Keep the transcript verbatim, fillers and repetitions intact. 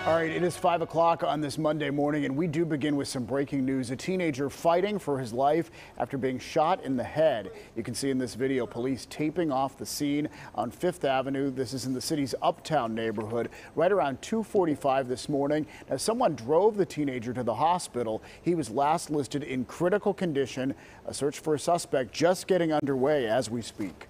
All right, it is five o'clock on this Monday morning, and we do begin with some breaking news. A teenager fighting for his life after being shot in the head. You can see in this video police taping off the scene on Fifth Avenue. This is in the city's Uptown neighborhood, right around two forty-five this morning. Now, someone drove the teenager to the hospital. He was last listed in critical condition. A search for a suspect just getting underway as we speak.